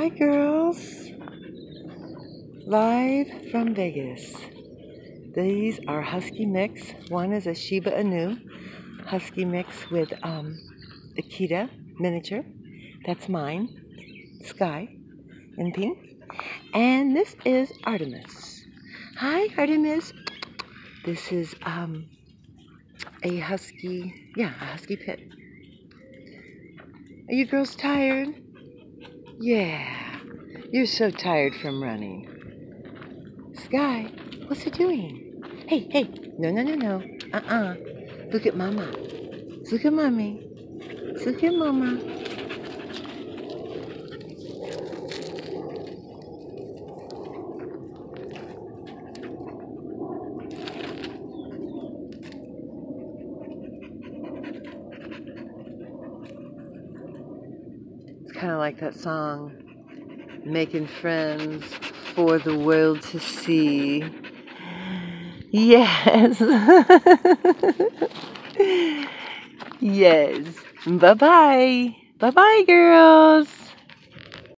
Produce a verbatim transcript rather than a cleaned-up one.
Hi girls, live from Vegas. These are Husky mix. One is a Shiba Inu Husky mix with um, Akita miniature. That's mine, Sky in pink. And this is Artemis. Hi Artemis. This is um, a Husky, yeah, a Husky pit. Are you girls tired? Yeah, you're so tired from running. Sky, what's it doing? Hey, hey, no, no, no, no. Uh-uh. Look at Mama. Look at Mommy. Look at Mama. It's kind of like that song, Making Friends for the World to See. Yes. Yes. Bye-bye. Bye-bye, girls.